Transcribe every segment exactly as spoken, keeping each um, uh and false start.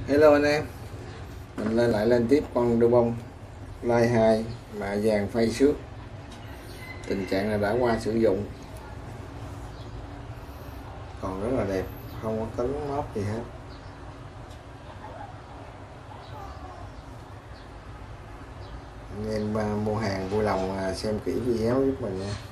Hello anh em, mình lên lại lên tiếp con Dubon Line hai mạ vàng phay xước. Tình trạng là đã qua sử dụng, còn rất là đẹp, không có cấn móc gì hết. Anh em mua hàng vui lòng xem kỹ video giúp mình nha.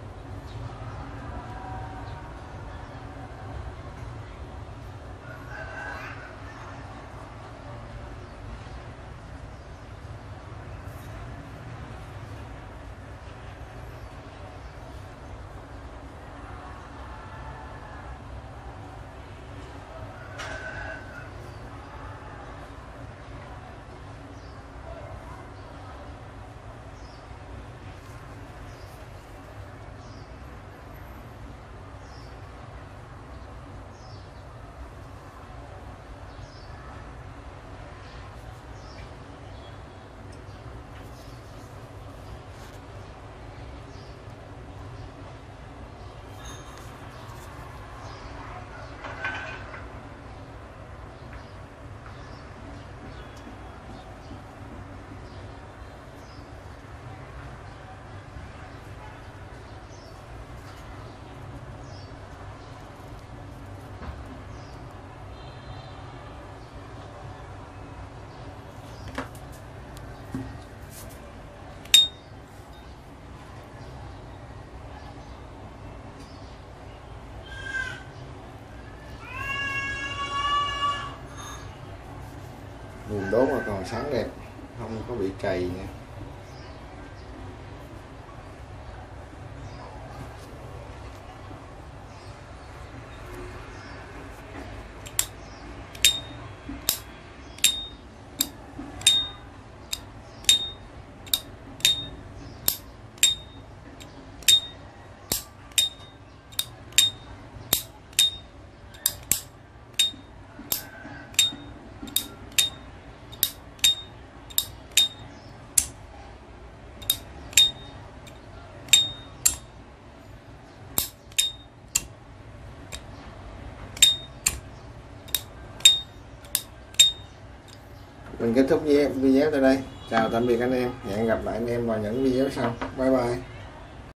Nguồn đốt mà còn sáng đẹp, không có bị trầy nha. Mình kết thúc video tại đây. Chào tạm biệt anh em, hẹn gặp lại anh em vào những video sau. Bye bye.